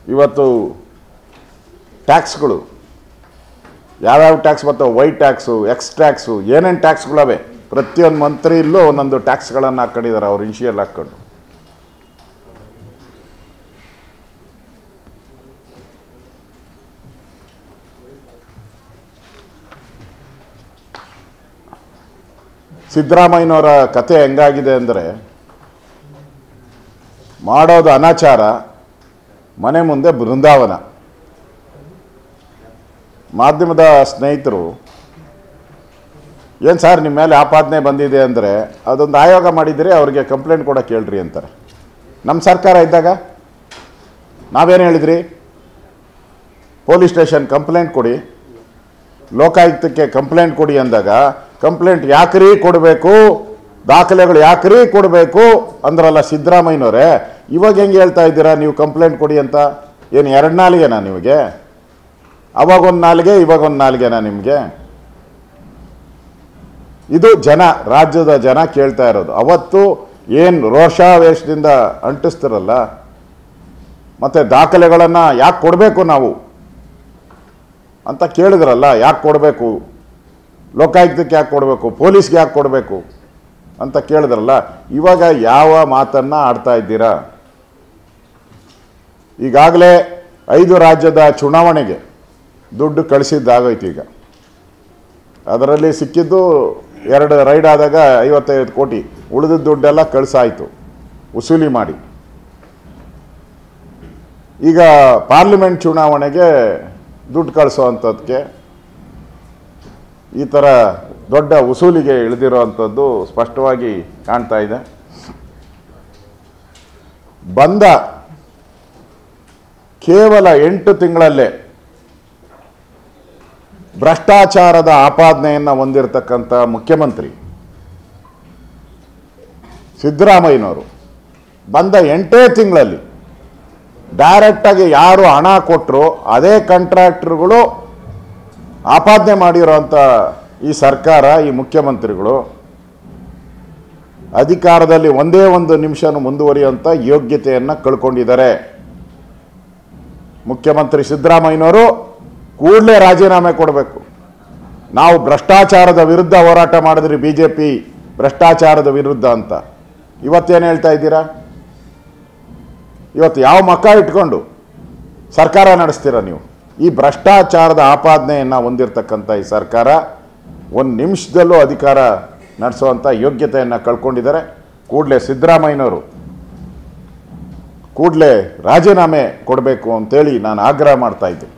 ಇವತ್ತು ಟ್ಯಾಕ್ಸ್ಗಳು ಯಾವ್ಯಾವ ಟ್ಯಾಕ್ಸ್ ಬರ್ತಾವೆ, ವೈಟ್ ಟ್ಯಾಕ್ಸು, ಎಕ್ಸ್ ಟ್ಯಾಕ್ಸು, ಏನೇನು ಟ್ಯಾಕ್ಸ್ಗಳವೆ, ಪ್ರತಿಯೊಂದು ಮಂತ್ರಿ ಇಲ್ಲೂ ಒಂದೊಂದು ಟ್ಯಾಕ್ಸ್ಗಳನ್ನು ಹಾಕ್ಕೊಂಡಿದ್ದಾರೆ ಅವ್ರು ಇನ್ಶಿಯಲ್ ಹಾಕ್ಕೊಂಡು. ಸಿದ್ದರಾಮಯ್ಯನವರ ಕತೆ ಹೆಂಗಾಗಿದೆ ಅಂದರೆ, ಮಾಡೋದು ಅನಾಚಾರ, ಮನೆ ಮುಂದೆ ಬೃಂದಾವನ. ಮಾಧ್ಯಮದ ಸ್ನೇಹಿತರು ಏನು ಸರ್ ನಿಮ್ಮ ಮೇಲೆ ಆಪಾದನೆ ಬಂದಿದೆ ಅಂದರೆ ಅದೊಂದು ಆಯೋಗ ಮಾಡಿದರೆ ಅವ್ರಿಗೆ ಕಂಪ್ಲೇಂಟ್ ಕೊಡೋಕೆ ಹೇಳ್ರಿ ಅಂತಾರೆ. ನಮ್ಮ ಸರ್ಕಾರ ಇದ್ದಾಗ ನಾವೇನು ಹೇಳಿದ್ರಿ, ಪೊಲೀಸ್ ಸ್ಟೇಷನ್ ಕಂಪ್ಲೇಂಟ್ ಕೊಡಿ, ಲೋಕಾಯುಕ್ತಕ್ಕೆ ಕಂಪ್ಲೇಂಟ್ ಕೊಡಿ ಅಂದಾಗ ಕಂಪ್ಲೇಂಟ್ ಯಾಕ್ರಿ ಕೊಡಬೇಕು, ದಾಖಲೆಗಳು ಯಾಕ್ರಿ ಕೊಡಬೇಕು ಅಂದ್ರಲ್ಲ ಸಿದ್ದರಾಮಯ್ಯನವರೇ. ಇವಾಗ ಹೆಂಗೆ ಹೇಳ್ತಾ ಇದ್ದೀರಾ ನೀವು ಕಂಪ್ಲೇಂಟ್ ಕೊಡಿ ಅಂತ? ಏನು ಎರಡು ನಾಲಿಗೆನಾ ನಿಮಗೆ? ಅವಾಗೊಂದು ನಾಲಿಗೆ ಇವಾಗೊಂದು ನಾಲಿಗೆನಾ ನಿಮಗೆ? ಇದು ಜನ, ರಾಜ್ಯದ ಜನ ಕೇಳ್ತಾ ಇರೋದು. ಅವತ್ತು ಏನು ರೋಷಾವೇಶದಿಂದ ಅಂಟಿಸ್ತಿರಲ್ಲ, ಮತ್ತು ದಾಖಲೆಗಳನ್ನು ಯಾಕೆ ಕೊಡಬೇಕು ನಾವು ಅಂತ ಕೇಳಿದ್ರಲ್ಲ, ಯಾಕೆ ಕೊಡಬೇಕು, ಲೋಕಾಯುಕ್ತಕ್ಕೆ ಯಾಕೆ ಕೊಡಬೇಕು, ಪೊಲೀಸ್ಗೆ ಯಾಕೆ ಕೊಡಬೇಕು ಅಂತ ಕೇಳಿದ್ರಲ್ಲ, ಇವಾಗ ಯಾವ ಮಾತನ್ನು ಆಡ್ತಾ ಇದ್ದೀರಾ? ಈಗಾಗಲೇ 5 ರಾಜ್ಯದ ಚುನಾವಣೆಗೆ ದುಡ್ಡು ಕಳಿಸಿದ್ದಾಗೋಯ್ತು. ಈಗ ಅದರಲ್ಲಿ ಸಿಕ್ಕಿದ್ದು 2 ರೈಡ್ ಆದಾಗ 55 ಕೋಟಿ, ಉಳಿದ ದುಡ್ಡೆಲ್ಲ ಕಳಿಸಾಯಿತು ವಸೂಲಿ ಮಾಡಿ. ಈಗ ಪಾರ್ಲಿಮೆಂಟ್ ಚುನಾವಣೆಗೆ ದುಡ್ಡು ಕಳಿಸೋ ಅಂಥದ್ದಕ್ಕೆ ಈ ಥರ ದೊಡ್ಡ ವಸೂಲಿಗೆ ಇಳಿದಿರೋ ಅಂಥದ್ದು ಸ್ಪಷ್ಟವಾಗಿ ಕಾಣ್ತಾ ಇದೆ. ಬಂದ ಕೇವಲ 8 ತಿಂಗಳಲ್ಲೇ ಭ್ರಷ್ಟಾಚಾರದ ಆಪಾದನೆಯನ್ನು ಹೊಂದಿರತಕ್ಕಂಥ ಮುಖ್ಯಮಂತ್ರಿ ಸಿದ್ದರಾಮಯ್ಯನವರು ಬಂದ 8 ತಿಂಗಳಲ್ಲಿ ಡೈರೆಕ್ಟಾಗಿ ಯಾರು ಹಣ ಕೊಟ್ಟರು ಅದೇ ಕಾಂಟ್ರಾಕ್ಟರ್ಗಳು ಆಪಾದನೆ ಮಾಡಿರೋಂಥ ಈ ಸರ್ಕಾರ, ಈ ಮುಖ್ಯಮಂತ್ರಿಗಳು ಅಧಿಕಾರದಲ್ಲಿ ಒಂದೇ ಒಂದು ನಿಮಿಷನೂ ಮುಂದುವರಿಯುವಂಥ ಯೋಗ್ಯತೆಯನ್ನು ಕಳ್ಕೊಂಡಿದ್ದಾರೆ. ಮುಖ್ಯಮಂತ್ರಿ ಸಿದ್ದರಾಮಯ್ಯನವರು ಕೂಡಲೇ ರಾಜೀನಾಮೆ ಕೊಡಬೇಕು. ನಾವು ಭ್ರಷ್ಟಾಚಾರದ ವಿರುದ್ಧ ಹೋರಾಟ ಮಾಡಿದ್ರಿ, BJP ಭ್ರಷ್ಟಾಚಾರದ ವಿರುದ್ಧ ಅಂತ. ಇವತ್ತೇನು ಹೇಳ್ತಾ ಇದ್ದೀರಾ? ಇವತ್ತು ಯಾವ ಮಕ್ಕ ಇಟ್ಕೊಂಡು ಸರ್ಕಾರ ನಡೆಸ್ತೀರಾ ನೀವು? ಈ ಭ್ರಷ್ಟಾಚಾರದ ಆಪಾದನೆಯನ್ನು ಹೊಂದಿರತಕ್ಕಂಥ ಈ ಸರ್ಕಾರ ಒಂದು ನಿಮಿಷದಲ್ಲೂ ಅಧಿಕಾರ ನಡೆಸುವಂಥ ಯೋಗ್ಯತೆಯನ್ನು ಕಳ್ಕೊಂಡಿದ್ದಾರೆ. ಕೂಡಲೇ ಸಿದ್ದರಾಮಯ್ಯನವರು ಕೂಡಲೇ ರಾಜೀನಾಮೆ ಕೊಡಬೇಕು ಅಂತೇಳಿ ನಾನು ಆಗ್ರಹ ಮಾಡ್ತಾ ಇದ್ದೆ.